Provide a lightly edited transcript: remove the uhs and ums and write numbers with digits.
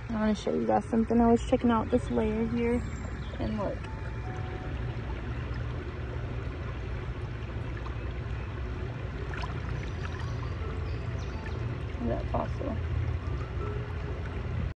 I want to show you guys something. I was checking out this layer here, and look. Look at that fossil.